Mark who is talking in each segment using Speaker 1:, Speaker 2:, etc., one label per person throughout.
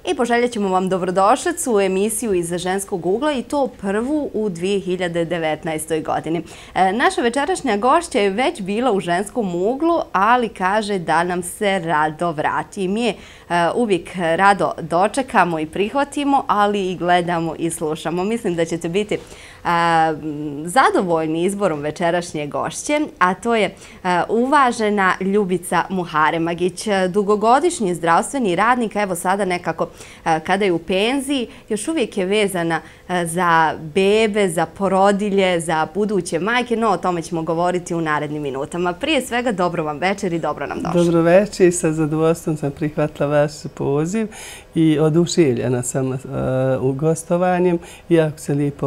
Speaker 1: I poželjet ćemo vam dobrodošlicu u emisiju iz ženskog ugla i to prvu u 2019. godini. Naša večerašnja gošća je već bila u ženskom uglu, ali kaže da nam se rado vrati. Mi je uvijek rado dočekamo i prihvatimo, ali i gledamo i slušamo. Mislim da ćete biti zadovoljni izborom večerašnje gošće, a to je uvažena Ljubica Muharemagić, dugogodišnji zdravstveni radnik, evo sada nekako kada je u penziji, još uvijek je vezana za bebe, za porodilje, za buduće majke, no o tome ćemo govoriti u narednim minutama. Prije svega, dobro vam večer i dobro nam došli.
Speaker 2: Dobro večer i sa zadovoljstvom sam prihvatila vaš poziv i oduševljena sam u gostovanjem. Iako se lijepo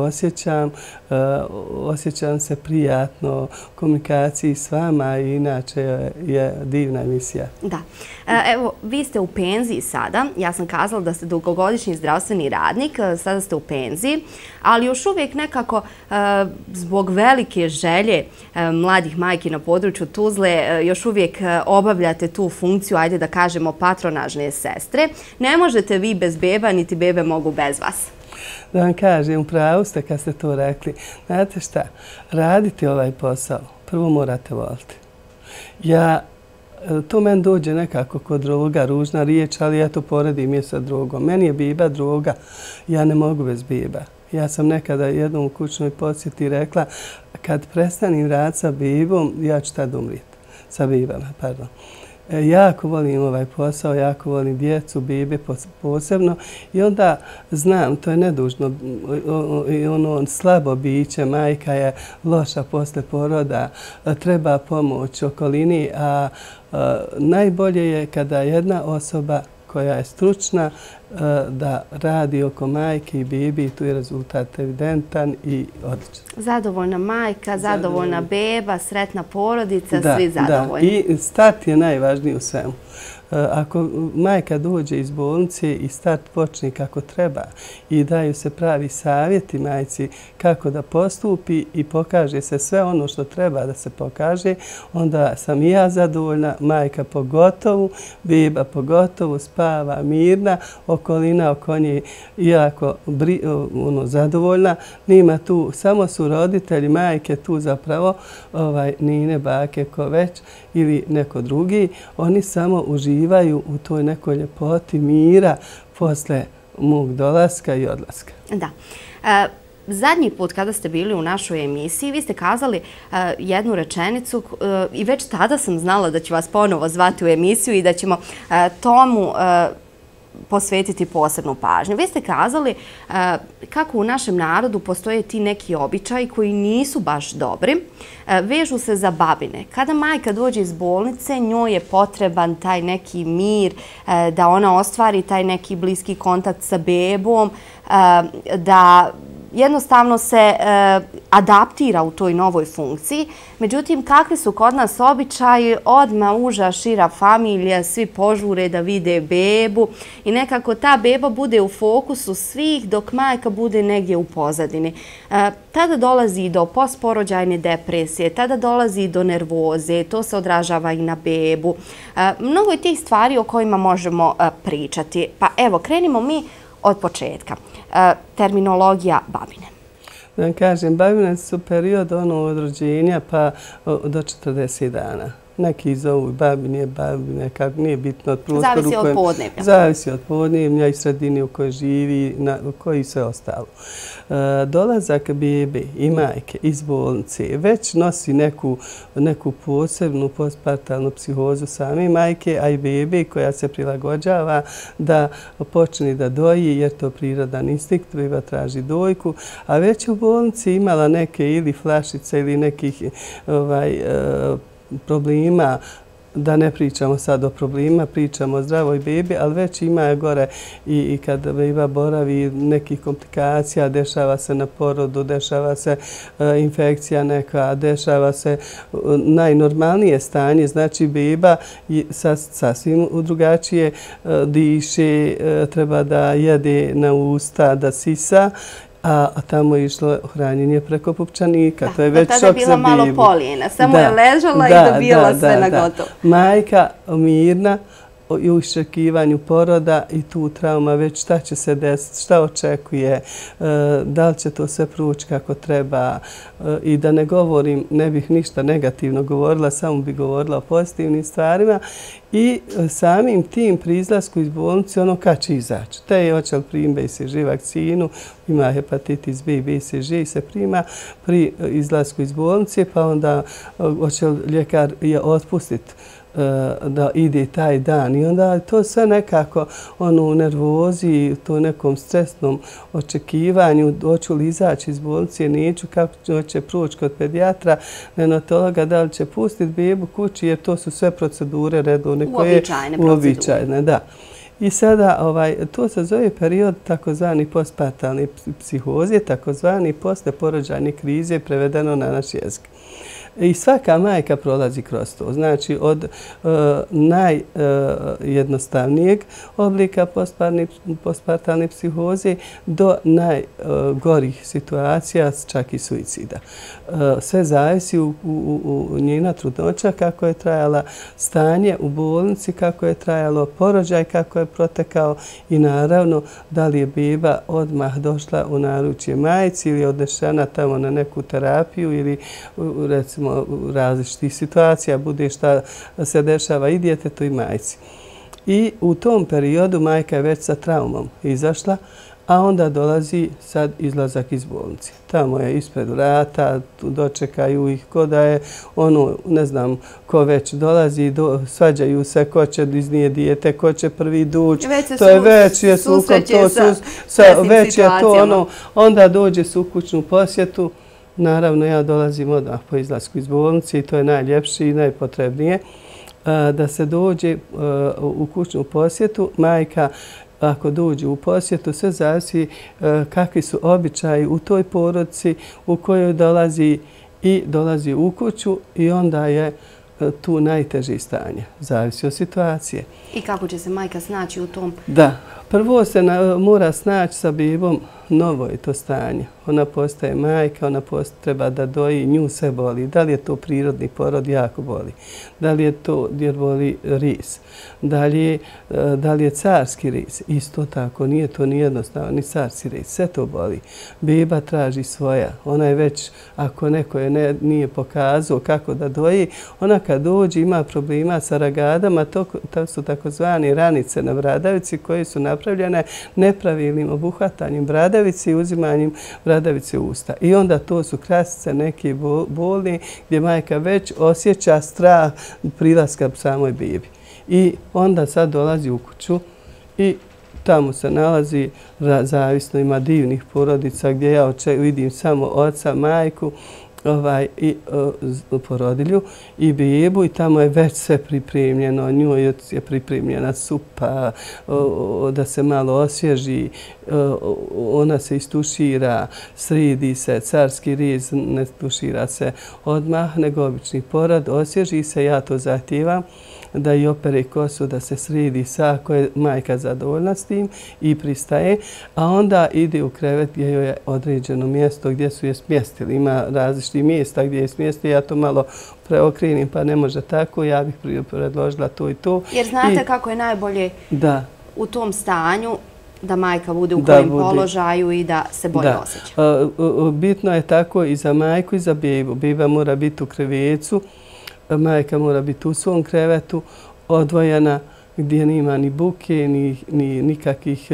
Speaker 2: osjećam se prijatno u komunikaciji s vama i inače je divna emisija.
Speaker 1: Da. Evo, vi ste u penziji sada. Ja sam kazala da ste dugogodišnji zdravstveni radnik, sada ste u penziji, ali još uvijek nekako zbog velike želje mladih majki na području Tuzle još uvijek obavljate tu funkciju, ajde da kažemo, patronažne sestre. Ne možete vi bez beba, niti bebe mogu bez vas.
Speaker 2: Da vam kažem, upravo ste kad ste to rekli. Znate šta, radite ovaj posao, prvo morate voliti. To meni dođe nekako kod droga, ružna riječ, ali ja to poredim je sa drogom. Meni je beba droga, ja ne mogu bez beba. Ja sam nekada jednom u kućnoj posjeti rekla, kad prestanim raditi sa bebom, ja ću tad umrijeti. Sa bebama, pardon. Jako volim ovaj posao, jako volim djecu, bebe posebno i onda znam, to je nedužno, ono slabo biće, majka je loša posle poroda, treba pomoć okolini, a najbolje je kada jedna osoba koja je stručna da radi oko majke i bebi i tu je rezultat evidentan i odličan.
Speaker 1: Zadovoljna majka, zadovoljna beba, sretna porodica, svi zadovoljni.
Speaker 2: Da, i start je najvažniji u svemu. Ako majka dođe iz bolnice i start počne kako treba i daju se pravi savjeti majci kako da postupi i pokaže se sve ono što treba da se pokaže, onda sam i ja zadovoljna, majka pogotovo, beba pogotovo, spava mirna, okolina oko nje jako zadovoljna. Nima tu, samo su roditelji, majke tu zapravo, nine, bake, ko već ili neko drugi, oni samo uživaju u toj nekoj ljepoti mira posle mog dolaska i odlaska.
Speaker 1: Da. Zadnji put kada ste bili u našoj emisiji, vi ste kazali jednu rečenicu i već tada sam znala da ću vas ponovo zvati u emisiju i da ćemo tomu posvetiti posebnu pažnju. Vi ste kazali kako u našem narodu postoje ti neki običaji koji nisu baš dobri. Vežu se za babine. Kada majka dođe iz bolnice, njoj je potreban taj neki mir, da ona ostvari taj neki bliski kontakt sa bebom, da jednostavno se adaptira u toj novoj funkciji. Međutim, kakvi su kod nas običaji? Odmah uža, šira familija, svi požure da vide bebu i nekako ta beba bude u fokusu svih dok majka bude negdje u pozadini. Tada dolazi i do postporođajne depresije, tada dolazi i do nervoze, to se odražava i na bebu. Mnogo je tih stvari o kojima možemo pričati. Pa evo, krenimo mi od početka. Terminologija babine.
Speaker 2: Da vam kažem, babine su period od rođenja pa do 40 dana. Neki zovu babine, kako nije bitno od prostoru.
Speaker 1: Zavisi od podneblja.
Speaker 2: Zavisi od podneblja i sredine u kojoj živi, u kojoj sve ostalo. Dolazak bebe i majke iz bolnice već nosi neku posebnu postpartalnu psihozu same majke, a i bebe koja se prilagođava da počne da doji jer to prirodan instinkt, beba traži dojku, a već u bolnici imala neke ili flašice ili nekih problema, da ne pričamo sad o problemima, pričamo o zdravoj bebi, ali već ima gore i kad beba boravi nekih komplikacija, dešava se na porodu, dešava se infekcija neka, dešava se najnormalnije stanje, znači beba sasvim drugačije diše, treba da jede na usta, da sisa, a tamo je išlo hranjenje preko pupčanika. To je već šok za bebu.
Speaker 1: Tada je bila malo polijena, samo je ležala i dobijala sve na gotovo.
Speaker 2: Majka mirna, i u iščekivanju poroda i tu trauma već šta će se desiti, šta očekuje, da li će to sve proći kako treba i da ne govorim, ne bih ništa negativno govorila, samo bih govorila o pozitivnim stvarima i samim tim pri izlasku iz bolnice ono kad će izaći. Te je hoće li primiti BCG vakcinu, ima hepatitis B i BCG se prima pri izlasku iz bolnice, pa onda hoće li ljekar je otpustiti da ide taj dan i onda to sve nekako u nervozi, to nekom stresnom očekivanju, hoću li izaći iz bolnice, neću, kako će proći kod pedijatra, neonatologa, da li će pustiti bebu kući, jer to su sve procedure redovne koje uobičajene. Da. I sada to se zove period takozvani postpartalne psihoze, takozvani posleporođajne krize, prevedeno na naš jezik. I svaka majka prolazi kroz to. Znači, od najjednostavnijeg oblika postpartalne psihoze do najgorih situacija, čak i suicida. Sve zavisi u njena trudnoća, kako je trajala stanje u bolnici, kako je trajalo porođaj, kako je protekao i naravno da li je beba odmah došla u naručje majci ili odnešena tamo na neku terapiju ili recimo u različitih situacija bude šta se dešava i djetetu i majci. I u tom periodu majka je već sa traumom izašla, a onda dolazi sad izlazak iz bolnice. Tamo je ispred vrata, dočekaju ih ko da je ne znam ko već dolazi, svađaju se ko će iznije dijete, ko će prvi dući. To je već je sukob, već je to onda dođe se u kućnu posjetu. Naravno, ja dolazim odmah po izlasku iz bolnice i to je najljepše i najpotrebnije da se dođe u kućnu posjetu. Majka, ako dođe u posjetu, sve zavisi kakvi su običaji u toj porodici u kojoj dolazi u kuću i onda je tu najteže stanje. Zavisi od situacije.
Speaker 1: I kako će se majka snaći u tom?
Speaker 2: Da. Prvo se mora snaći sa bebom, novo je to stanje. Ona postaje majka, ona treba da doji, nju se boli. Da li je to prirodni porod, jako boli. Da li je to jer boli ris. Da li je carski ris. Isto tako, nije to nijednostavno, ni carski ris. Sve to boli. Beba traži svoja. Ona je već, ako neko je nije pokazao kako da doji, ona kad dođe ima problema sa ragadama, to su takozvani ranice na bradavici koje su napravljene nepravilnim obuhvatanjem bradavice i uzimanjem bradavice u usta. I onda to su krasice neke bolne gdje majka već osjeća strah prilaska samoj bebi. I onda sad dolazi u kuću i tamo se nalazi, zavisno ima divnih porodica gdje ja vidim samo oca, majku, i porodilju i bebu i tamo je već sve pripremljeno. Njoj je pripremljena supa da se malo osvježi, ona se istušira, sredi se, carski riz ne tušira se odmah, nego obični porod, osvježi se, ja to zahtijevam da i opere kosu, da se sredi ako je majka zadovoljna s tim i pristaje, a onda ide u krevet gdje joj je određeno mjesto gdje su je smjestili. Ima različitih mjesta gdje je smjestili, ja to malo preokrenim pa ne može tako, ja bih predložila to i to.
Speaker 1: Jer znate kako je najbolje u tom stanju da majka bude u kojem položaju i da se bolje osjeća.
Speaker 2: Bitno je tako i za majku i za bebu. Beba mora biti u krevecu, majka mora biti u svom krevetu, odvojena gdje nema ni buke, ni nikakvih,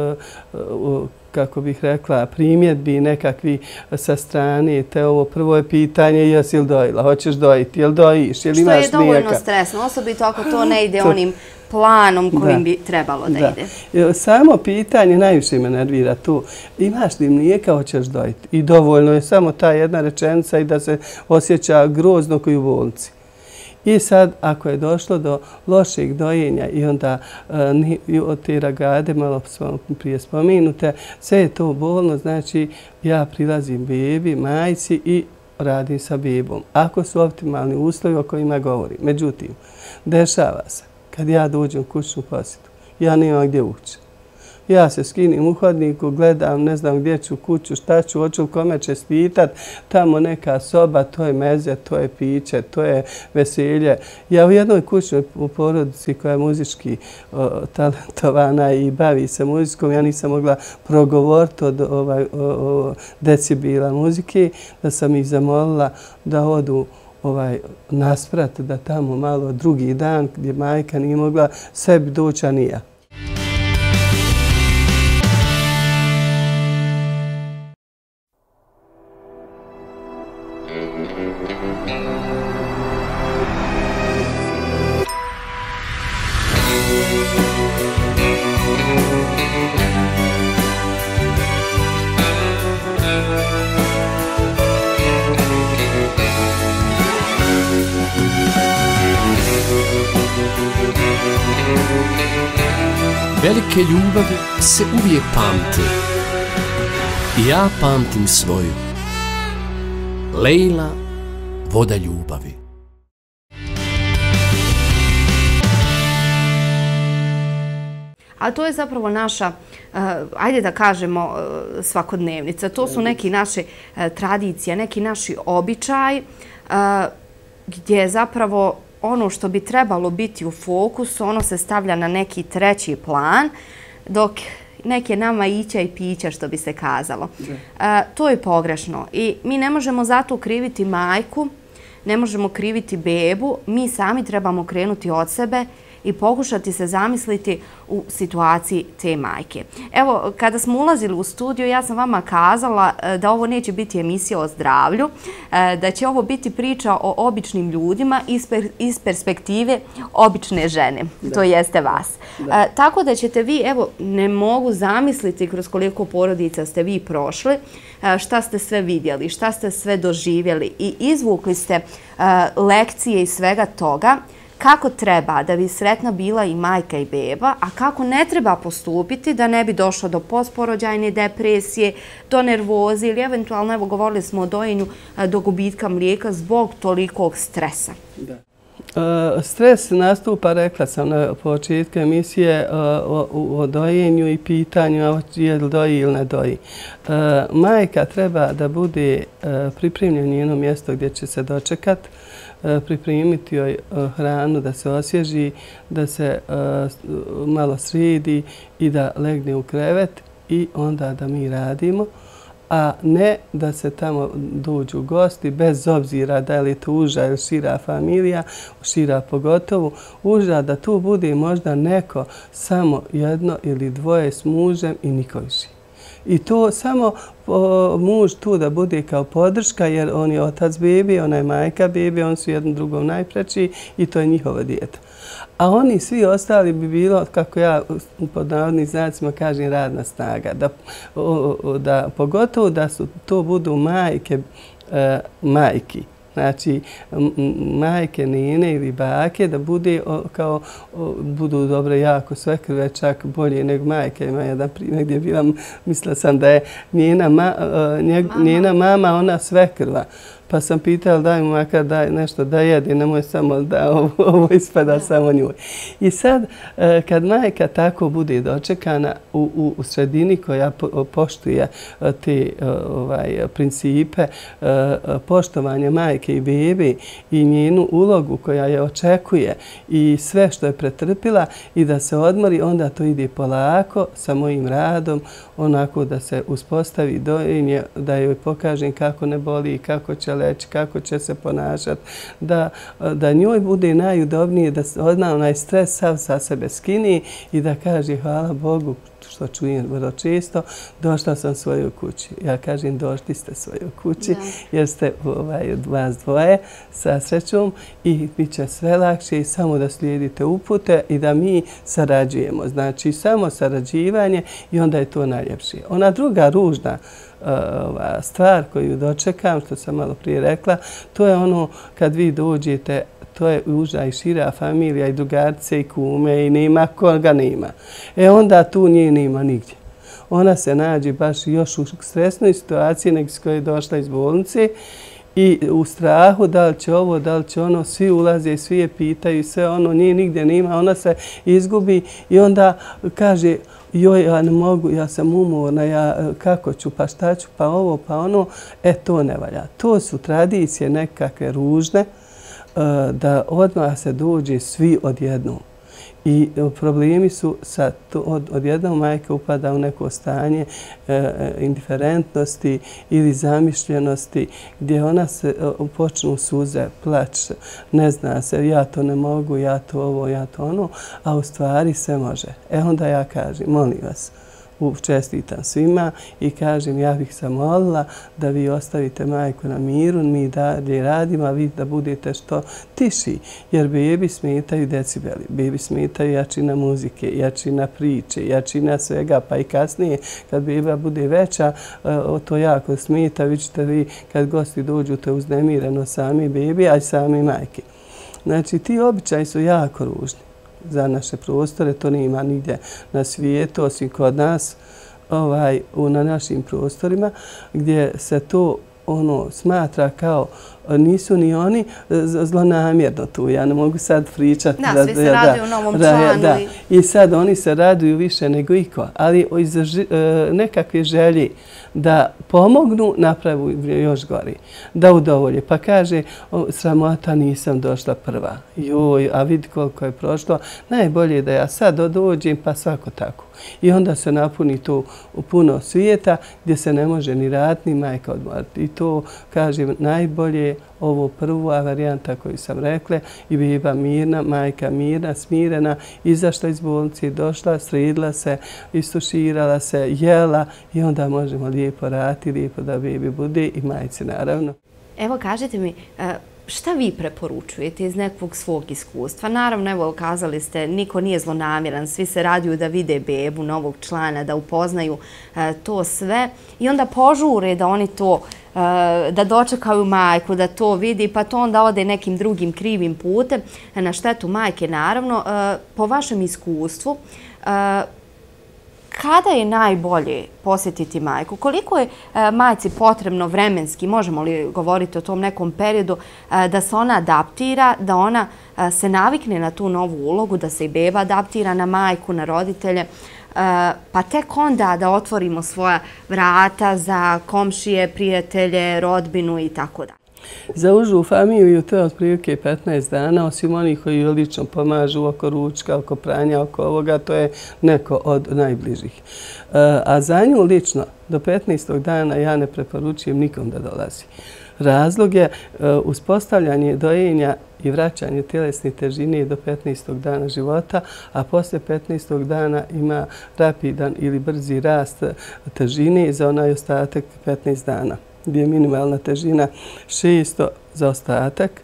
Speaker 2: kako bih rekla, primjedbi nekakvi sa strane. Te ovo prvo je pitanje jesi li dojila, hoćeš dojiti, jel dojiš, jel imaš mlijeka.
Speaker 1: Što je dovoljno stresno, osobito ako to ne ide onim planom kojim bi trebalo da ide.
Speaker 2: Samo pitanje najviše me nervira tu. Imaš li mlijeka, hoćeš dojiti. I dovoljno je samo ta jedna rečenica i da se osjeća grozno koji u bolnici. I sad, ako je došlo do lošeg dojenja i onda od te ragade, malo prije spomenute, sve je to bolno, znači ja prilazim bebi, majci i radim sa bebom. Ako su optimalni uslovi o kojima govorim. Međutim, dešava se, kad ja dođem u kućnu posjetu, ja nemam gdje ući. Ja se skinim u hodniku, gledam, ne znam gdje ću kuću, šta ću, hoću li kome čestitat, tamo neka soba, to je meze, to je piće, to je veselje. Ja u jednoj kućnoj porodici koja je muzički talentovana i bavi se muzikom, ja nisam mogla progovoriti od decibela muzike, da sam ih zamolila da odu nasprat, da tamo malo drugi dan gdje majka nije mogla sebi doći, a nije.
Speaker 3: Velike ljubavi se uvijek pamte. I ja pamtim svoju. Lejla, voda ljubavi.
Speaker 1: A to je zapravo naša, ajde da kažemo, svakodnevnica. To su neki naše tradicije, neki naši običaj gdje zapravo ono što bi trebalo biti u fokusu, ono se stavlja na neki treći plan, dok neke nama ića i pića, što bi se kazalo. To je pogrešno i mi ne možemo zato kriviti majku, ne možemo kriviti bebu, mi sami trebamo krenuti od sebe i pokušati se zamisliti u situaciji te majke. Evo, kada smo ulazili u studio, ja sam vama kazala da ovo neće biti emisija o zdravlju, da će ovo biti priča o običnim ljudima iz perspektive obične žene, to jeste vas. Tako da ćete vi, evo, ne mogu zamisliti kroz koliko porodica ste vi prošli, šta ste sve vidjeli, šta ste sve doživjeli i izvukli ste lekcije iz svega toga, kako treba da bi sretna bila i majka i beba, a kako ne treba postupiti da ne bi došlo do postporođajne depresije, do nervoze ili eventualno, evo govorili smo o dojenju, do gubitka mlijeka zbog tolikog stresa.
Speaker 2: Stres nastupa, rekla sam na početku emisije, o dojenju i pitanju je li doji ili ne doji. Majka treba da bude pripremljena njeno mjesto gdje će se dočekati, pripremiti joj hranu da se osvježi, da se malo sredi i da legne u krevet i onda da mi radimo, a ne da se tamo dođu gosti, bez obzira da li je to uža ili šira familija, šira pogotovo, uža da tu bude možda neko samo jedno ili dvoje s mužem i niko više. I to samo muž tu da bude kao podrška, jer on je otac bebi, ona je majka bebi, oni su jednom drugom najpreći i to je njihova dijeta. A oni svi ostali bi bilo, kako ja pod navodnim znacima kažem, radna snaga. Pogotovo da to budu majki. Znači, majke, nene ili bake, da budu dobre jako svekrve, čak bolje nego majke. Ima jedan primjer gdje bila, mislila sam da je njena mama, ona svekrva. Pa sam pitala daj mu makar nešto da jedi, nemoj samo da ovo ispada samo njoj. I sad, kad majka tako bude dočekana u sredini koja poštuje te principe poštovanja majke i bebe i njenu ulogu koja je očekuje i sve što je pretrpila i da se odmori, onda to ide polako sa mojim radom, onako da se uspostavi dojenje, da joj pokažem kako ne boli, kako će leći, kako će se ponašati, da njoj bude najudobnije, da ona onaj stres sav sa sebe skini i da kaže hvala Bogu, što čujem vrlo često, došla sam svojoj kući. Ja kažem došli ste svojoj kući jer ste vas dvoje sa srećom i bit će sve lakše i samo da slijedite upute i da mi sarađujemo. Znači samo sarađivanje i onda je to najljepše. Ona druga ružna stvar koju dočekam, što sam malo prije rekla, to je ono kad vi dođete, to je uža i šira familija i drugarice i kume i nema koga nema. Onda tu nje nema nigdje. Ona se nađe baš još u stresnoj situaciji nego s koje je došla iz bolnice I u strahu da li će ovo, da li će ono, svi ulaze, svi je pitaju, sve ono, nije nigdje nima, ona se izgubi i onda kaže joj, ja ne mogu, ja sam umorna, ja kako ću, pa šta ću, pa ovo, pa ono, to ne valja. To su tradicije nekakve ružne, da odmah se dođe svi odjednom. I problemi su sa odjednom majka upada u neko stanje indiferentnosti ili zamišljenosti gdje ona se počnu suze, plać, ne zna se, ja to ne mogu, ja to ovo, ja to ono, a u stvari sve može. Onda ja kažem, molim vas, čestitam svima i kažem ja bih se molila da vi ostavite majku na miru, mi dalje radimo, a vi da budete što tiši. Jer bebi smetaju decibeli, bebi smetaju jačina muzike, jačina priče, jačina svega, pa i kasnije kad beba bude veća, to jako smeta, vi ćete vi kad gosti dođu, to je uznemireno sami bebi, a i sami majke. Znači ti običaji su jako ružni za naše prostore, to nema nigdje na svijetu, osim kod nas, na našim prostorima, gdje se to smatra kao nisu ni oni zlonamjerno tu. Ja ne mogu sad pričati.
Speaker 1: Da, svi se raduju u novom članu.
Speaker 2: I sad oni se raduju više nego iko. Ali iz nekakve želje da pomognu, napravu još gori. Da udovolje. Pa kaže, sramota, nisam došla prva. Joj, a vidi koliko je prošlo. Najbolje je da ja sad dođem, pa svako tako. I onda se napuni to puno svijeta gdje se ne može ni raditi, ni majka odmoriti. I to, kažem, najbolje ovo prva varijanta koju sam rekla i beba mirna, majka mirna, smirena, izašla iz bolnice, došla, sredila se, istuširala se, jela i onda možemo lijepo raditi, lijepo da bebi bude i majci naravno.
Speaker 1: Evo kažete mi, šta vi preporučujete iz nekog svog iskustva? Naravno, evo, kazali ste, niko nije zlonamjeran, svi se raduju da vide bebu, novog člana, da upoznaju to sve i onda požure da oni to, da dočekaju majku, da to vidi, pa to onda ode nekim drugim krivim putem, na štetu majke, naravno. Po vašem iskustvu, kada je najbolje posjetiti majku? Koliko je majci potrebno vremenski, možemo li govoriti o tom nekom periodu, da se ona adaptira, da ona se navikne na tu novu ulogu, da se i beba adaptira na majku, na roditelje, pa tek onda da otvorimo svoja vrata za komšije, prijatelje, rodbinu i tako dalje?
Speaker 2: Za užu familiju to je otprilike 15 dana, osim onih koji lično pomažu oko ručka, oko pranja, oko ovoga, to je neko od najbližih. A za nju lično do 15. dana ja ne preporučujem nikom da dolazi. Razlog je uspostavljanje dojenja i vraćanje tjelesne težine do 15. dana života, a posle 15. dana ima rapidan ili brzi rast težine za onaj ostatak 15 dana, gdje je minimalna težina 600 za ostatak,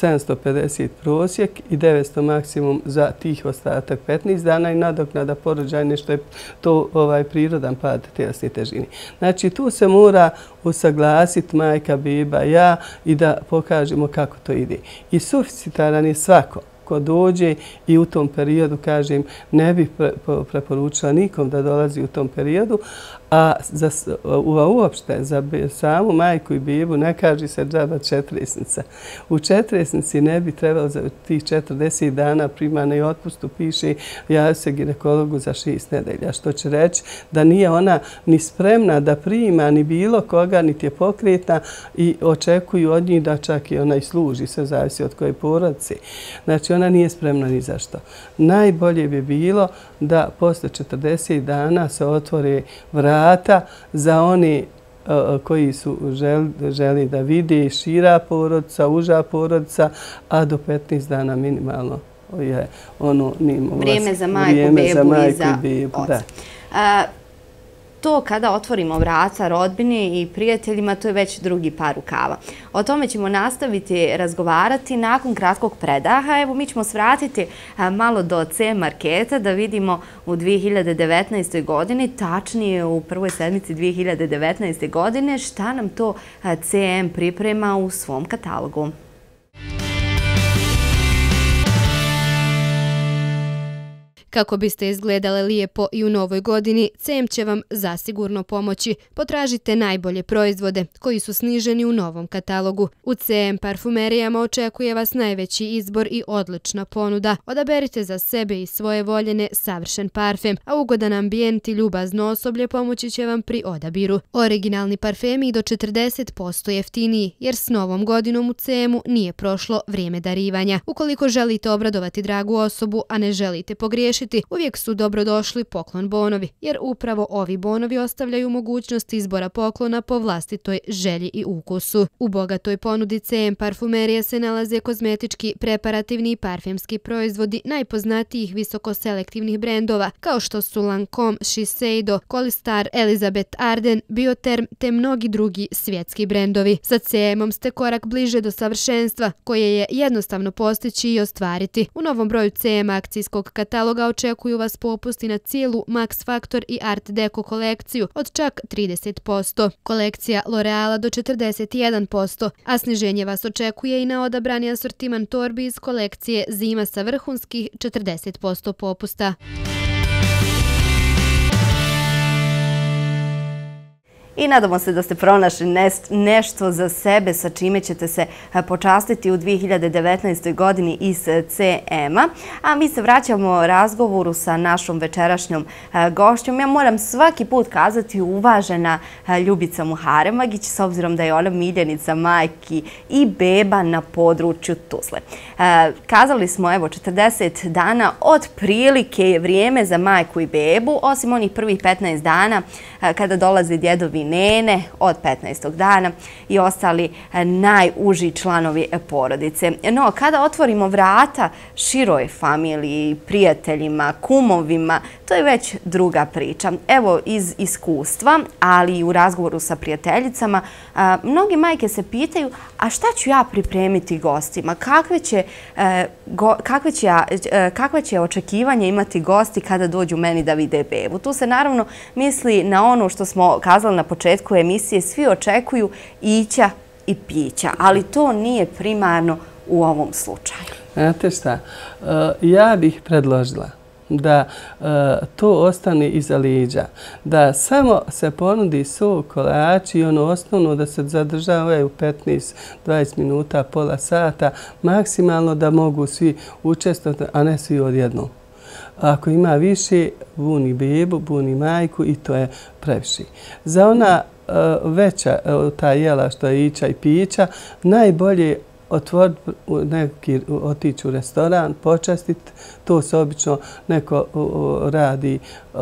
Speaker 2: 750 prosjek i 900 maksimum za tih ostatak 15 dana i nadoknada porođajne, što je to prirodan pad tjelesne težine. Znači tu se mora usaglasiti majka, beba, ja i da pokažemo kako to ide. I suficitaran je svako ko dođe i u tom periodu, kažem, ne bih preporučila nikom da dolazi u tom periodu, a uopšte za samu majku i bebu ne kaže se džaba četresnica. U četresnici ne bi trebalo za tih 40 dana primarni otpustu, piše javi se ginekologu za 6 nedelja, što će reći da nije ona ni spremna da prima ni bilo koga, niti je pokretna i očekuju od njih da čak i ona i služi, sve zavisi od koje porodice. Znači ona nije spremna ni za što. Najbolje bi bilo da posle 40 dana se otvore vrata za oni koji su želi da vide šira porodica, uža porodica, a do 15 dana minimalno je ono
Speaker 1: vrijeme za majku, bebu i za oca. To kada otvorimo vrata rodbini i prijateljima, to je već drugi par rukava. O tome ćemo nastaviti razgovarati nakon kratkog predaha. Evo, mi ćemo svratiti malo do C marketa da vidimo u 2019. godini, tačnije u prvoj sedmici 2019. godine, šta nam to CM priprema u svom katalogu.
Speaker 4: Kako biste izgledale lijepo i u novoj godini, CM će vam zasigurno pomoći. Potražite najbolje proizvode koji su sniženi u novom katalogu. U CM parfumerijama očekuje vas najveći izbor i odlična ponuda. Odaberite za sebe i svoje voljene savršen parfem, a ugodan ambijent i ljubazno osoblje pomoći će vam pri odabiru. Originalni parfemi do 40% jeftiniji, jer s novom godinom u CM-u nije prošlo vrijeme darivanja. Ukoliko želite obradovati dragu osobu, a ne želite pogriješiti, uvijek su dobrodošli poklon bonovi, jer upravo ovi bonovi ostavljaju mogućnost izbora poklona po vlastitoj želji i ukusu. U bogatoj ponudi CM parfumerije se nalaze kozmetički, preparativni i parfemski proizvodi najpoznatijih visokoselektivnih brendova, kao što su Lancome, Shiseido, Colistar, Elizabeth Arden, Bioterm te mnogi drugi svjetski brendovi. Sa CM-om ste korak bliže do savršenstva, koje je jednostavno postići i ostvariti. U novom broju CM akcijskog kataloga očekuju vas popusti na cijelu Max Factor i Art Deco kolekciju od čak 30%, kolekcija L'Oreala do 41%, a sniženje vas očekuje i na odabrani asortiman torbi iz kolekcije Zima sa vrhunskih 40% popusta.
Speaker 1: I nadamo se da ste pronašli nešto za sebe sa čime ćete se počastiti u 2019. godini iz CM-a. A mi se vraćamo razgovoru sa našom večerašnjom gošćom. Ja moram svaki put kazati uvažena Ljubica Muharemagić, s obzirom da je ona miljenica majki i beba na području Tuzle. Kazali smo, evo, 40 dana otprilike je vrijeme za majku i bebu, osim onih prvih 15 dana kada dolaze djedovi nene od 15. dana i ostali najuži članovi porodice. No, kada otvorimo vrata široj familiji, prijateljima, kumovima, to je već druga priča. Evo, iz iskustva, ali i u razgovoru sa prijateljicama, mnogi majke se pitaju, a šta ću ja pripremiti gostima? Kakve će očekivanje imati gosti kada dođu meni da vide bebu? Tu se naravno misli na ono što smo kazali na početku emisije, svi očekuju ića i pića, ali to nije primarno u ovom slučaju.
Speaker 2: Znate šta, ja bih predložila da to ostane iza liđa, da samo se ponudi sok, kolač i ono osnovno da se zadržavaju 15-20 minuta, pola sata, maksimalno da mogu svi učestvovati, a ne svi odjednom. Ako ima više, buni bebu, buni majku i to je previše. Za ona veća ta jela što je ića i pića, najbolje otići u restoran, počastiti. To se obično neko radi,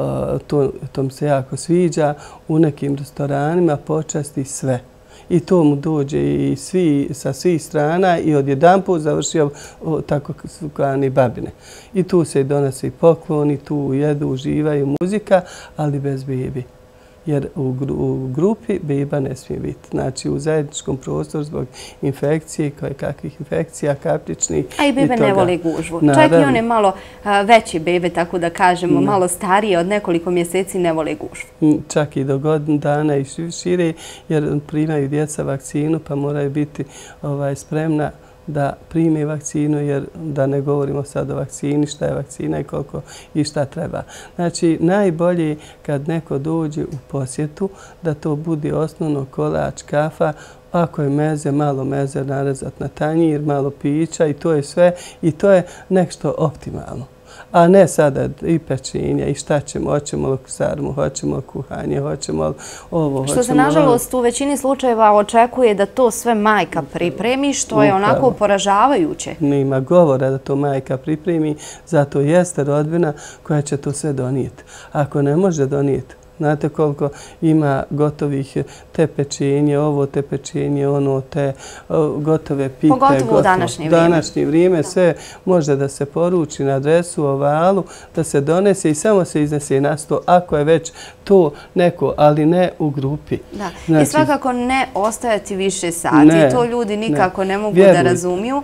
Speaker 2: to mi se jako sviđa, u nekim restoranima počasti sve. I to mu dođe i sa svih strana i odjedanput završio tako zvukani babine. I tu se donose i pokloni, tu jedu, uživaju muzika, ali bez bebi. Jer u grupi beba ne smije biti. Znači u zajedničkom prostoru zbog infekcije, kakvih infekcija, kapličnih.
Speaker 1: A i bebe ne vole gužvu. Čak i one malo veće bebe, tako da kažemo, malo starije od nekoliko mjeseci ne vole gužvu.
Speaker 2: Čak i do godinu dana i šire, jer primaju djeca vakcinu pa moraju biti spremna da prime vakcinu, jer da ne govorimo sad o vakcini, šta je vakcina i koliko i šta treba. Znači, najbolje kad neko dođe u posjetu, da to bude osnovno kolač, kafa, ako je meze, malo meze narezat na tanjir, malo pića i to je sve i to je nešto optimalno. A ne sada i pečenja i šta ćemo, hoćemo li sarmu, hoćemo li kuhanje, hoćemo li ovo,
Speaker 1: što se nažalost u većini slučajeva očekuje da to sve majka pripremi, što je onako poražavajuće.
Speaker 2: Nema govora da to majka pripremi, zato jeste rodbina koja će to sve donijeti. Ako ne može donijeti, znate koliko ima gotovih te pečenje, ovo te pečenje, ono te gotove pite.
Speaker 1: Pogotovo u današnje vrijeme.
Speaker 2: Današnje vrijeme sve može da se poruči na adresu, ovalu, da se donese i samo se iznese na sto, ako je već to neko, ali ne u grupi.
Speaker 1: I svakako ne ostajati više sati. To ljudi nikako ne mogu da razumiju.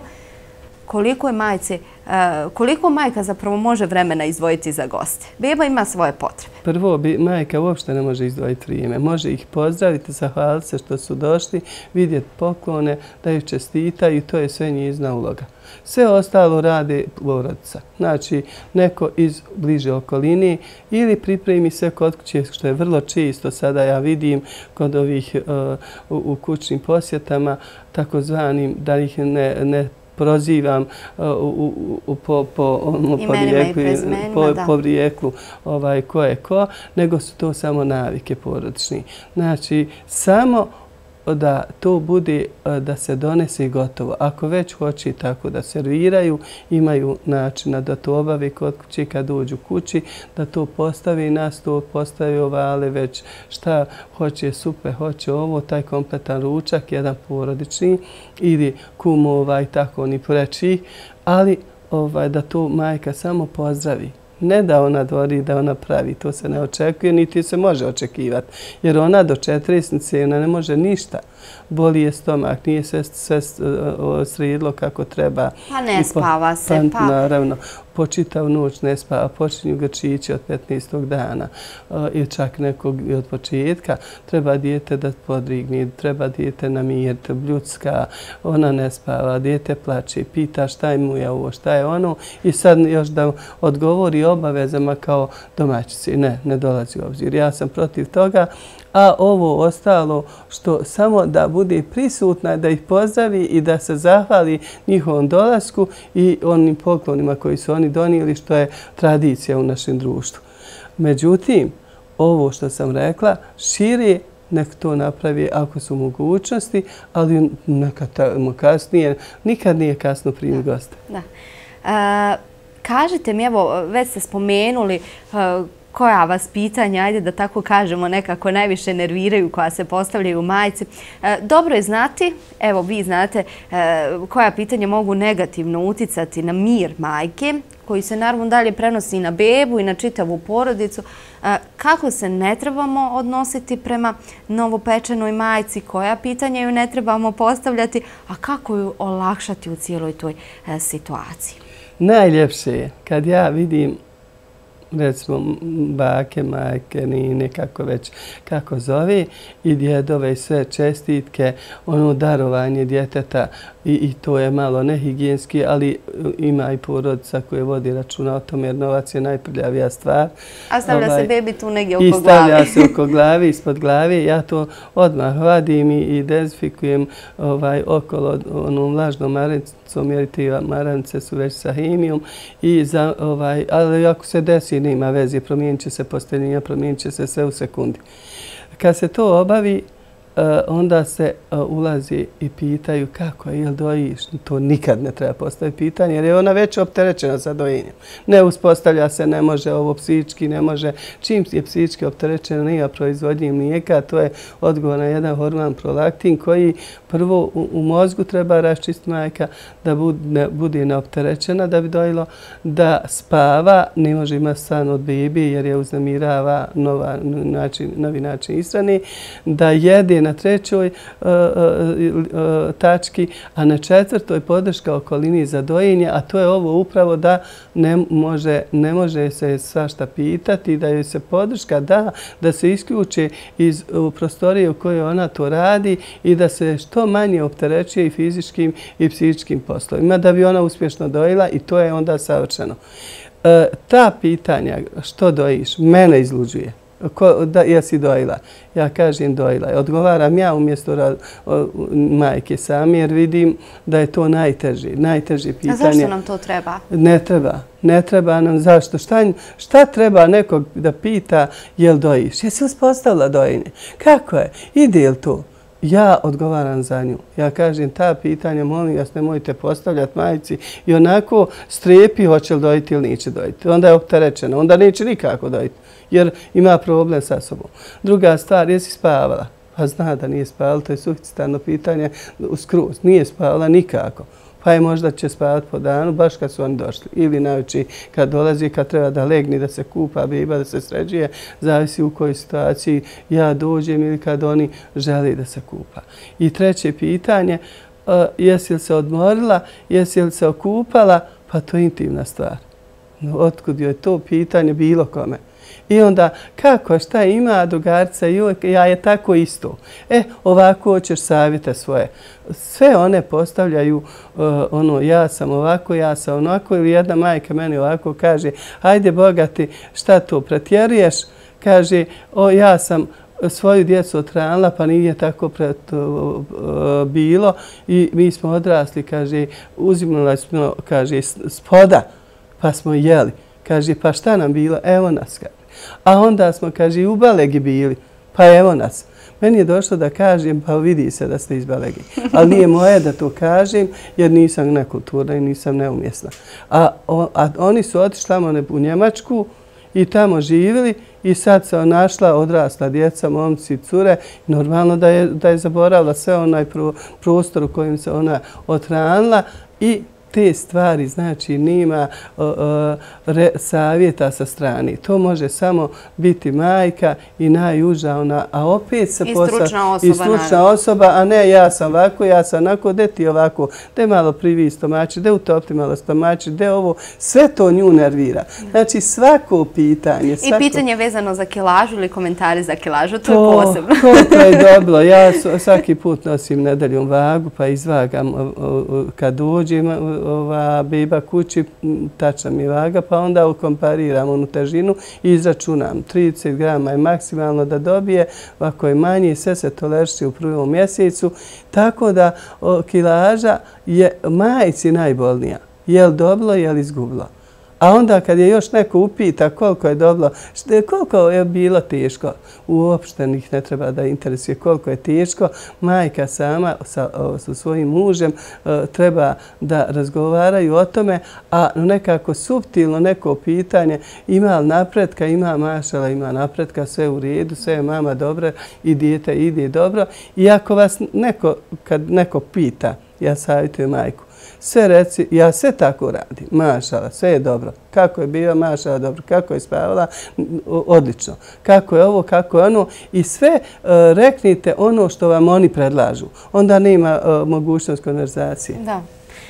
Speaker 1: Koliko majka zapravo može vremena izdvojiti za goste? Beba ima svoje potrebe.
Speaker 2: prvo majka uopšte ne može izdvojiti vrijeme. Može ih pozdraviti, zahvaliti se što su došli, vidjeti poklone, da ih čestitaju i to je sve njezina uloga. Sve ostalo rade porodica. Znači, neko iz bliže okoline ili pripremi sve kod kuće, što je vrlo često sada ja vidim kod ovih u kućnim posjetama, takozvanim, da ih ne prozivam po porijeklu ko je ko, nego su to samo navike porodični. Znači, samo da to bude, da se donese i gotovo. Ako već hoće tako da serviraju, imaju načina da to obave kod kuće kad dođu kući, da to postavi na stol, postavi ovale već šta hoće, supe, hoće ovo, taj kompletan ručak, jedan porodični ili kum tako oni preči, ali da to majka samo pozdravi. Ne da ona dvori, da ona pravi, to se ne očekuje, niti se može očekivati. Jer ona do 40 ona ne može ništa. Boli je stomak, nije sve sredilo kako treba.
Speaker 1: Pa ne spava se.
Speaker 2: Pa naravno, po čitavu noć ne spava, počinju grčići od 15. dana ili čak nekog od početka. Treba dijete da podrigne, treba dijete namiriti, bljucka, ona ne spava, dijete plače, pita šta mu je ovo, šta je ono i sad još da odgovori obavezama kao domaćici. Ne dolazi u obzir. Ja sam protiv toga, a ovo ostalo što samo da bude prisutna, da ih pozdravi i da se zahvali njihovom dolasku i onim poklonima koji su oni donijeli, što je tradicija u našem društvu. Međutim, ovo što sam rekla, šire nek to napravi ako su mogućnosti, ali nekad kasnije, nikad nije kasno primiti goste.
Speaker 1: Kažite mi, evo, već ste spomenuli koja vas pitanja, ajde da tako kažemo, nekako najviše nerviraju, koja se postavljaju majci. Dobro je znati, evo vi znate, koja pitanja mogu negativno uticati na mir majke, koji se naravno dalje prenosi i na bebu i na čitavu porodicu. Kako se ne trebamo odnositi prema novopečenoj majci, koja pitanja ju ne trebamo postavljati, a kako ju olakšati u cijeloj toj situaciji?
Speaker 2: Najljepše je kad ja vidim, recimo, bake, majke, nine, kako već kako zove, i djedove i sve čestitke, ono darovanje djeteta i to je malo nehigijenski, ali ima i porodica koje vodi računa o tome jer novac je najprljavija stvar.
Speaker 1: A stavlja se bebi tu negdje oko glavi.
Speaker 2: I stavlja se oko glavi, ispod glavi. Ja to odmah vadim i dezinfikujem okolo onom vlažnom marenicom, jer ti maranice su već sa hemijom. Ali ako se desi, nema veze, promijenit će se posteljina, promijenit će se sve u sekundi. Kad se to obavi, onda se ulazi i pitaju kako je, jel dojiš? To nikad ne treba postaviti pitanje jer je ona već opterećena sa dojenjem. Ne uspostavlja se, ne može ovo psihički, ne može. Čim je psihički opterećena, nema proizvodnje mlijeka, to je odgovor na jedan hormon prolaktin koji prvo u mozgu treba raščistiti majka da bude neopterećena da bi dojilo, da spava, ne može imati san od bebi jer je uznemirava novi način ishrane, da jede na trećoj tački, a na četvrtoj podrška okolini za dojenje, a to je ovo upravo da ne može se svašta pitati, da joj se podrška da se isključe iz prostorije u kojoj ona to radi i da se što manje opterećuje i fizičkim i psihičkim poslovima, da bi ona uspješno dojila i to je onda savršeno. Ta pitanja, što dojiš, mene izluđuje. Jesi dojila? Ja kažem dojila. Odgovaram ja umjesto majke sami jer vidim da je to najteže pitanje.
Speaker 1: A zašto nam to treba?
Speaker 2: Ne treba. Ne treba nam. Zašto? Šta treba nekog da pita jel dojiš? Jesi uspostavila dojenje? Kako je? Ide li to? Ja odgovaram za nju. Ja kažem ta pitanja, molim vas, nemojte postavljati majci i onako strepi hoće li dojiti ili neće dojiti. Onda je opterećena. Onda neće nikako dojiti jer ima problem sa sobom. Druga stvar, jesi spavala? Pa zna da nije spavala, to je suficitarno pitanje skroz. Nije spavala nikako. Pa je možda će spavati po danu, baš kad su oni došli. Ili najveći kad dolazi, kad treba da legni, da se kupa beba, da se sređuje, zavisi u kojoj situaciji ja dođem ili kad oni želi da se kupa. I treće pitanje, jesi li se odmorila, jesi li se okupala, pa to je intimna stvar. Otkud joj to pitanje bilo kome? I onda, kako, šta ima drugarica, ja je tako isto. Ovako hoćeš savjete svoje. Sve one postavljaju ja sam ovako, ja sam onako, ili jedna majka meni ovako kaže, hajde bogati, šta to pretjeruješ? Kaže, ja sam svoju djecu othranila, pa nije tako bilo i mi smo odrasli, kaže, uzimali smo, kaže, spoda, pa smo jeli. Kaže, pa šta nam bilo? Evo nas, kaže. A onda smo, kaže, u Balegi bili, pa evo nas. Meni je došlo da kažem, pa vidi se da ste iz Balegi. Ali nije moje da to kažem, jer nisam nekulturna i nisam neumjesna. A oni su otišli tamo u Njemačku i tamo živjeli i sad se našla odrasla djeca, momci i cure. Normalno da je zaboravila sve onaj prostor u kojem se ona othranila i te stvari, znači nema savjeta sa strane. To može samo biti majka i najuža ona, a opet se
Speaker 1: i stručna
Speaker 2: osoba, a ne ja sam ovako, ja sam onako, de ti ovako, de malo privi stomači, de utopti malo stomači, de ovo, sve to nju nervira. Znači svako pitanje.
Speaker 1: I pitanje vezano za kilažu ili komentari za kilažu, to je posebno.
Speaker 2: To je dobro. Ja svaki put nosim nedeljom vagu, pa izvagam kad dođem ova beba kući, tačna mi vaga, pa onda kompariram onu težinu i izračunam. 30 grama je maksimalno da dobije, ako je manje, sve se toleriše u prvom mjesecu, tako da kilaža je majci najbolnija. Je li dobilo, je li izgubilo? A onda kad je još neko upita koliko je dobilo, koliko je bilo teško, uopšte njih ne treba da interesuje koliko je teško, majka sama sa svojim mužem treba da razgovaraju o tome, a nekako suptilno neko pitanje, ima li napretka, ima mašala, ima napretka, sve u redu, sve je mama dobra i dijete ide dobro. I ako vas kad neko pita, ja savjetujem majku, sve reci, ja sve tako radim, mašala, sve je dobro. Kako je bio, mašala, dobro. Kako je spavala, odlično. Kako je ovo, kako je ono. I sve reknite ono što vam oni predlažu. Onda nema mogućnost konverzacije.
Speaker 1: Da.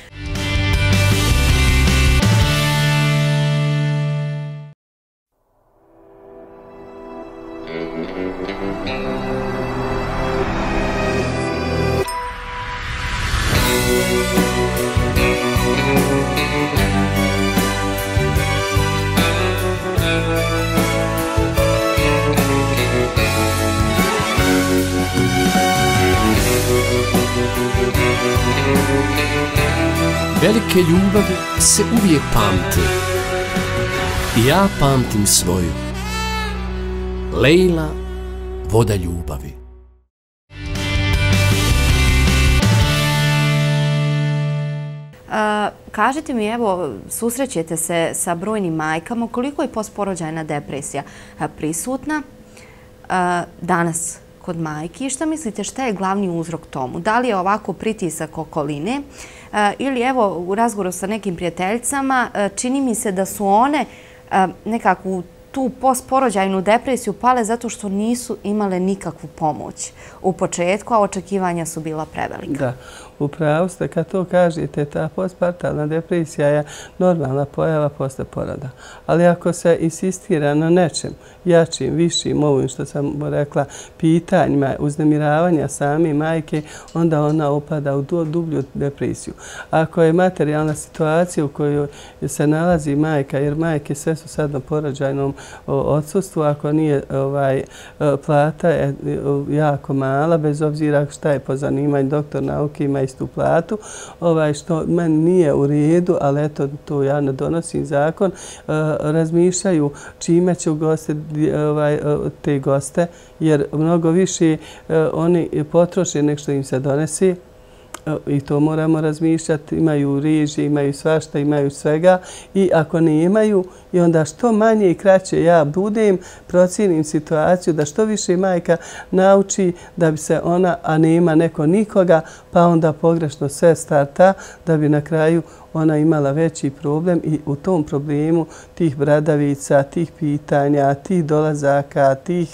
Speaker 3: Velike ljubavi se uvijek pamte. I ja pamtim svoju. Lejla, voda ljubavi.
Speaker 1: Kažite mi, evo, susrećete se sa brojnim majkama, koliko je postporođajna depresija prisutna danas kod majki i šta mislite šta je glavni uzrok tomu? Da li je ovako pritisak okoline ili evo u razgovoru sa nekim prijateljicama čini mi se da su one nekako u tu postporođajnu depresiju pale zato što nisu imale nikakvu pomoć u početku, a očekivanja su bila prevelika.
Speaker 2: Da, upravo ste kad to kažete, ta postpartalna depresija je normalna pojava posle poroda. Ali ako se insistira na nečem jačim, višim, ovim što sam rekla, pitanjima, uznemiravanja same majke, onda ona opada u dublju depresiju. Ako je materijalna situacija u kojoj se nalazi majka, jer majke sve su sad na porođajnom odsustvu, ako nije plata je jako mala, bez obzira šta je po zanimanju, doktor nauke ima istu platu, što meni nije u redu, ali eto, to ja ne donosim zakon, razmišljaju čime će ugostiti te goste, jer mnogo više oni potroše nek što im se donesi. I to moramo razmišljati, imaju režije, imaju svašta, imaju svega i ako ne imaju i onda što manje i kraće ja budem, procijenim situaciju da što više majka nauči da bi se ona, a nema neko nikoga, pa onda pogrešno sve starta da bi na kraju ona imala veći problem i u tom problemu tih bradavica, tih pitanja, tih dolazaka, tih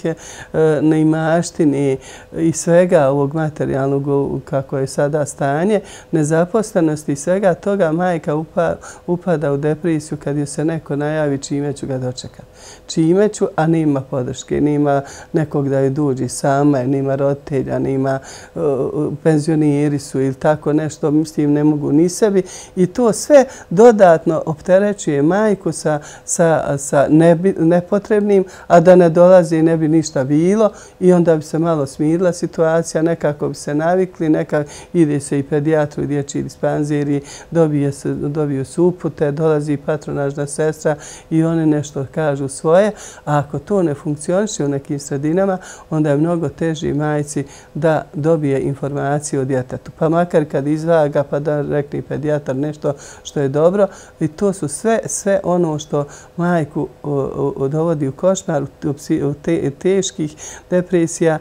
Speaker 2: neimaštine i svega ovog materijalnog kako je sada stanje, nezaposlenosti i svega toga, majka upada u depresiju kad joj se neko najavi čime ću ga dočekati. Čime ću, a nima podrške, nima nekog da joj duži, sama je, nima roditelja, nima penzioneri su ili tako nešto, mislim ne mogu ni sebi i to sve dodatno opterećuje majku sa nepotrebnim, a da ne dolazi i ne bi ništa bilo i onda bi se malo smirila situacija, nekako bi se navikli, ide se i pedijatru i dječji dispanzir, dobiju se upute, dolazi patronažna sestra i oni nešto kažu svoje, a ako to ne funkcioniše u nekim sredinama, onda je mnogo teži majci da dobije informaciju o djetetu. Pa makar kad izvaga pa da rekne pedijatar nešto što je dobro i to su sve ono što majku dovodi u košmar, u teških depresija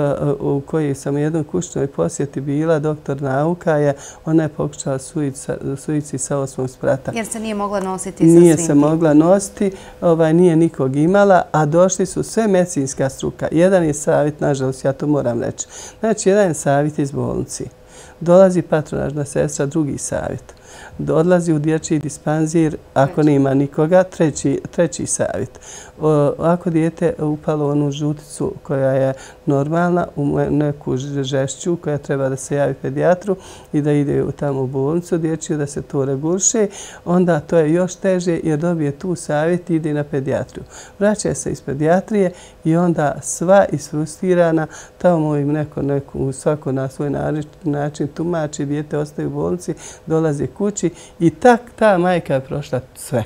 Speaker 2: u kojoj sam u jednoj kućnoj posjeti bila, doktor nauka je, ona je pokušala suicid sa 8. sprata.
Speaker 1: Jer se nije mogla nositi sa svim.
Speaker 2: Nije se mogla nositi, nije nikog imala, a došli su sve medicinska struka. Jedan je savjet, nažalost, ja to moram reći. Znači, jedan je savjet iz bolnici. Dolazi patronažna sestra, drugi savjet. Odlazi u dječji dispanzir, ako nema nikoga, treći savjet. Ako dijete upalo u onu žuticu koja je normalna, u neku žešću koja treba da se javi pedijatru i da ide tamo u bolnicu dječju, da se to reguliše, onda to je još teže jer dobije tu savjet i ide na pedijatriju. Vraća se iz pedijatrije i onda sva isfrustirana, tamo im neko svako na svoj način tumači, dijete ostaje u bolnici, dolazi kući i ta majka je prošla sve.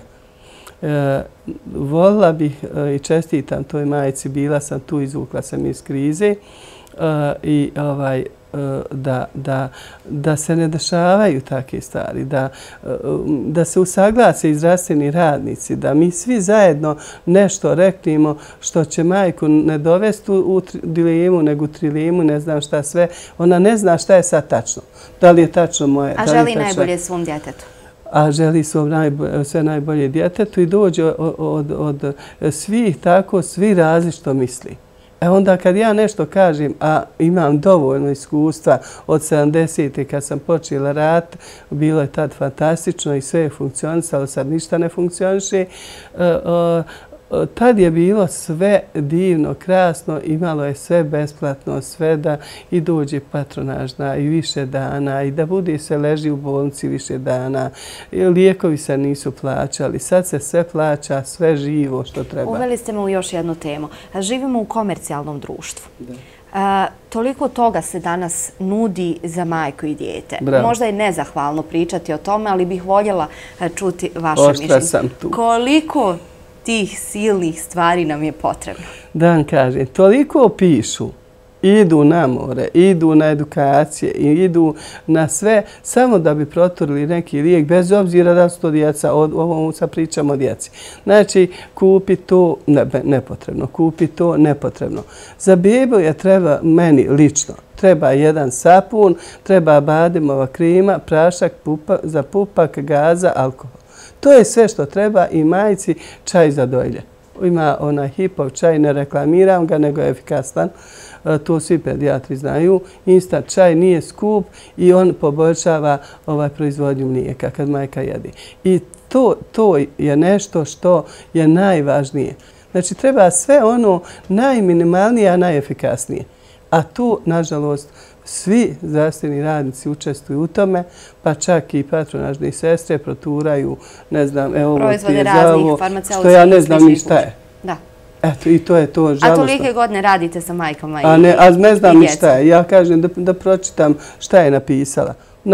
Speaker 2: Volila bih i čestitam toj majci, bila sam tu, izvukla sam iz krize i da se ne dešavaju takve stvari, da se usaglase i zdravstveni radnici, da mi svi zajedno nešto reknemo što će majku ne dovesti u dilemu, nego u trilemu, ne znam šta sve. Ona ne zna šta je sad tačno. Da li je tačno moje?
Speaker 1: A želi najbolje svom djetetu?
Speaker 2: A želi sve najbolje djetetu i dođe od svih tako, svi različito misli. Onda kad ja nešto kažem, a imam dovoljno iskustva od 70. kad sam počela rat, bilo je tad fantastično i sve je funkcionisalo, sad ništa ne funkcioniše. Tad je bilo sve divno, krasno, imalo je sve besplatno, sve da i dođe patronažna i više dana i da bude se leži u bolnici više dana. Lijekovi se nisu plaćali, sad se sve plaća, sve živo što treba.
Speaker 1: Uveli ste me u još jednu temu. Živimo u komercijalnom društvu. Toliko toga se danas nudi za majku i dijete. Možda je nezahvalno pričati o tome, ali bih voljela čuti vaše mišljenje.
Speaker 2: Oštra sam tu.
Speaker 1: Koliko tih silnih stvari nam je potrebno?
Speaker 2: Da vam kažem, toliko pišu, idu na more, idu na edukacije, idu na sve, samo da bi proturili neki lijek, bez obzira da su to djeca, ovom sad pričamo o djeci. Znači, kupi to nepotrebno, kupi to nepotrebno. Za bebu je treba, meni lično, treba jedan sapun, treba bademova krema, prašak za pupak, gaza, alkohol. To je sve što treba i majci čaj za dojlje. Ima onaj Hipov čaj, ne reklamiram ga, nego je efikasan. To svi pedijatri znaju. Instant čaj nije skup i on poboljšava proizvodnju mlijeka kad majka jede. I to je nešto što je najvažnije. Znači, treba sve ono najminimalnije, a najefikasnije. A tu, nažalost, svi zdravstveni radnici učestvuju u tome, pa čak i patronažne sestre proturaju, ne znam, evo ovo ti je za ovo, što ja ne znam ni šta je.
Speaker 1: Da.
Speaker 2: Eto, i to je to žalostno.
Speaker 1: A tolike godine radite sa majkama i djecom?
Speaker 2: A ne znam ni šta je. Ja kažem da pročitam šta je napisala.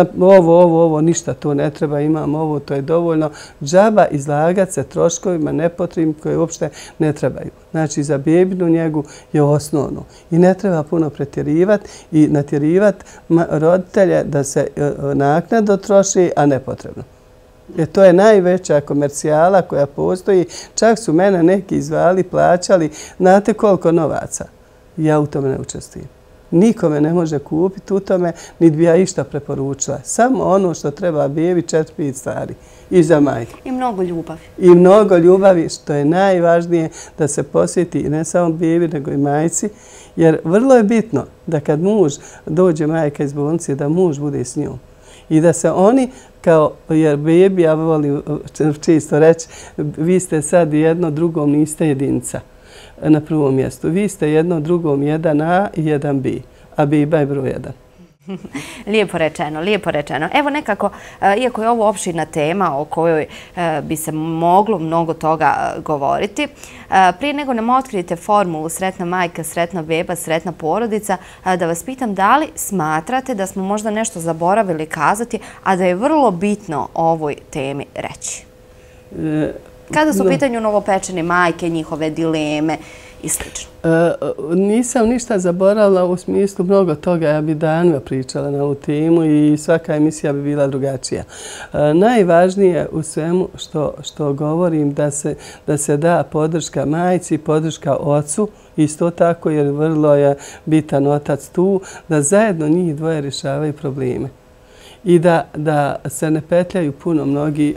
Speaker 2: Ovo, ništa to ne treba, imam ovo, to je dovoljno. Džaba izlagati se troškovima nepotrebnim koje uopšte ne trebaju. Znači, za bebinu njegu je osnovno. I ne treba puno pretjerivati i natjerivati roditelje da se naknadno troši, a nepotrebno. Jer to je najveća komercijala koja postoji. Čak su mene neki izvali, plaćali. Znate koliko novaca? Ja u tome ne učestvujem. nikome ne može kupiti u tome, niti bi ja išta preporučila. Samo ono što treba bebi 4-5 stvari i za majke.
Speaker 1: I mnogo ljubavi.
Speaker 2: I mnogo ljubavi, što je najvažnije da se posjeti ne samo bebi, nego i majci. Jer vrlo je bitno da kad muž dođe majka iz bolnice, da muž bude s njom. I da se oni, kao, jer bebi, ja volim čisto reći, vi ste sad jedno drugom, niste jedinica na prvom mjestu. Vi ste jedno drugom 1A i 1B, a beba je broj 1.
Speaker 1: Lijepo rečeno, lijepo rečeno. Evo nekako, iako je ovo opširna tema o kojoj bi se moglo mnogo toga govoriti, prije nego nam otkrijete formulu sretna majka, sretna beba, sretna porodica, da vas pitam da li smatrate da smo možda nešto zaboravili kazati, a da je vrlo bitno o ovoj temi reći? Kada su u pitanju novopečene majke, njihove dileme i sl.
Speaker 2: Nisam ništa zaboravila u smislu mnogo toga. Ja bi danima pričala na ovu temu i svaka emisija bi bila drugačija. Najvažnije u svemu što govorim da se da podrška majci, podrška ocu, isto tako jer vrlo je bitan otac tu, da zajedno njih dvoje rješavaju probleme. I da se ne petljaju puno mnogi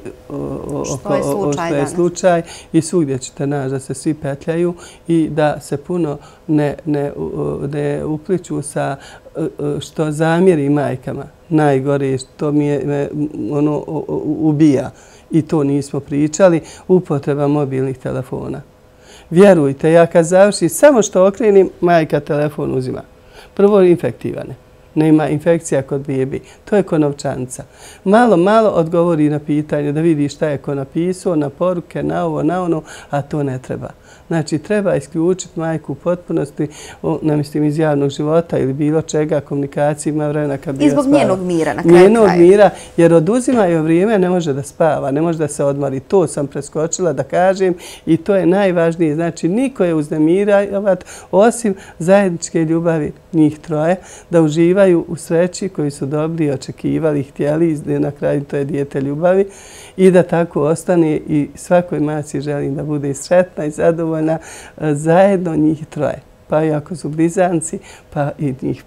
Speaker 2: što je slučaj i svugdje ćete naći da se svi petljaju i da se puno ne upliču sa što zamjeri majkama. Najgore što me ubija i to nismo pričali, upotreba mobilnih telefona. Vjerujte, ja kad završim, samo što okrenim, majka telefon uzima. Prvo infektivane. Nema infekcija kod bebi. To je ko novčanca. Malo odgovori na pitanje da vidi šta je ko napisao, na poruke, na ovo, na ono, a to ne treba. Znači, treba isključiti majku u potpunosti, mislim, iz javnog života ili bilo čega, komunikacije, ima vremena kad bi ja spava.
Speaker 1: I zbog njenog mira na kraju kraja.
Speaker 2: Njenog mira, jer oduzimaju vrijeme, ne može da spava, ne može da se odmori. To sam preskočila da kažem i to je najvažnije. Znači, niko je uznemiravat osim zajedničke ljubavi njih troje, da uživaju u sreći koji su dobri, očekivali, htjeli, na kraju to je dijete ljubavi i da tako ostane i svakoj majci želim da bude sretna i zadovoljna zajedno njih troje. Pa i ako su blizanci, pa i njih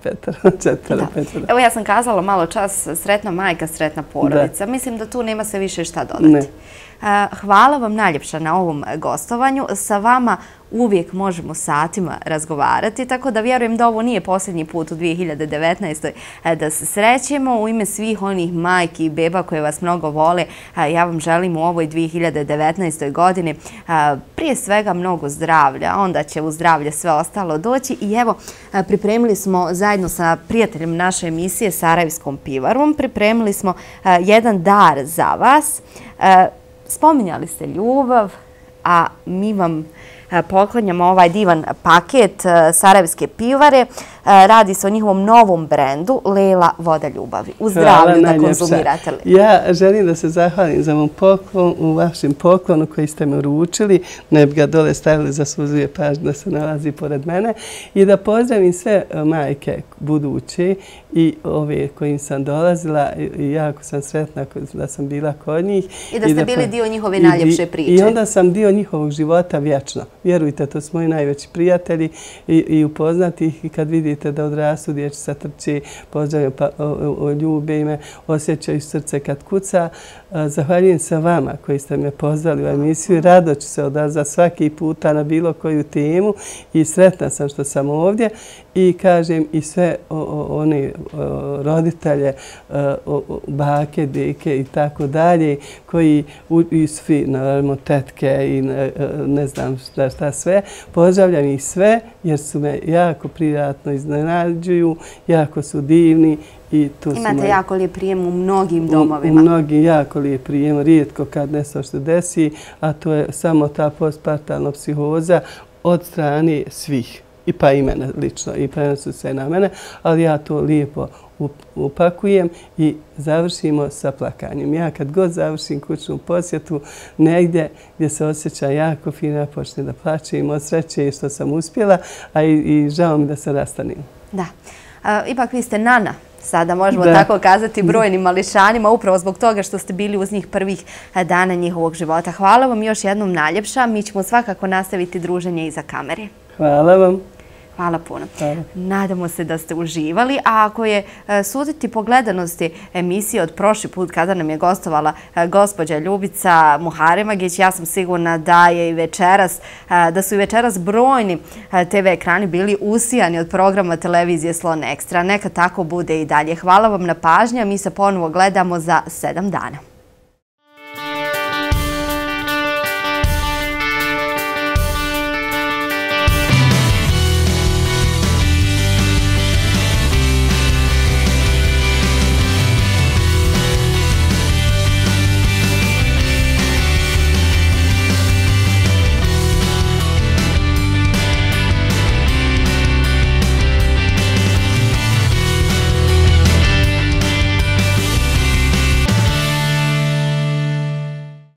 Speaker 2: 4.
Speaker 1: Evo ja sam kazala malo čas sretna majka, sretna porodica. Mislim da tu nema se više šta dodati. Hvala vam najljepša na ovom gostovanju. Sa vama uvijek možemo satima razgovarati, tako da vjerujem da ovo nije posljednji put u 2019. Da se srećemo. U ime svih onih majki i beba koje vas mnogo vole, ja vam želim u ovoj 2019. godini prije svega mnogo zdravlja, onda će u zdravlje sve ostalo doći i evo pripremili smo zajedno sa prijateljem naše emisije Sarajevskom pivarom, pripremili smo jedan dar za vas. Spominjali ste ljubav, a mi vam poklanjamo ovaj divan paket Sarajevske pivare. Radi se o njihovom novom brendu Lela voda ljubavi. U zdravlju da konzumirate li.
Speaker 2: Ja želim da se zahvalim za moj poklon, u vašem poklonu koji ste me uručili. Ne bi ga dole stavili, zaslužuje pažnju da se nalazi pored mene. I da pozdravim sve majke buduće i ove kojim sam dolazila. I jako sam sretna da sam bila kod njih.
Speaker 1: I da ste bili dio njihove najljepše priče.
Speaker 2: I onda sam dio njihovog života vječno. Vjerujte, to su moji najveći prijatelji i upoznati ih i kad vidite da odrastu, dječica trči, pozdravljaju, ljube ime, osjećaju srce kad kuca. Zahvaljujem se vama koji ste me pozvali u emisiju. Rado ću se odazvati svaki puta na bilo koju temu i sretna sam što sam ovdje i kažem i sve one roditelje, bake, deke i tako dalje, koji i svi, naravno, tetke i ne znam šta sve, pozdravljam ih sve jer su me jako prijatno iznenađuju, jako su divni.
Speaker 1: Imate jako lijep prijem u mnogim domovima.
Speaker 2: U mnogim jako lijep prijem, rijetko kad nešto što desi, a to je samo ta postpartalna psihoza od strane svih. I pa i mene lično, i prenosu se na mene, ali ja to lijepo upakujem i završimo sa plakanjem. Ja kad god završim kućnu posjetu negdje gdje se osjeća jako fino, ja počnem da plačem od sreće što sam uspjela, a i žao mi da se rastanim.
Speaker 1: Da. Ipak vi ste nana. Sada možemo tako kazati brojnim mališanima, upravo zbog toga što ste bili uz njih prvih dana njihovog života. Hvala vam još jednom najljepša. Mi ćemo svakako nastaviti druženje iza kamere.
Speaker 2: Hvala vam.
Speaker 1: Hvala puno. Nadamo se da ste uživali, a ako je suditi po gledanosti emisije od prošli put kada nam je gostovala gospođa Ljubica Muharemagić, ja sam sigurna da su i večeras brojni TV ekrani bili usijani od programa televizije Slon Ekstra. Neka tako bude i dalje. Hvala vam na pažnji, a mi se ponovo gledamo za 7 dana.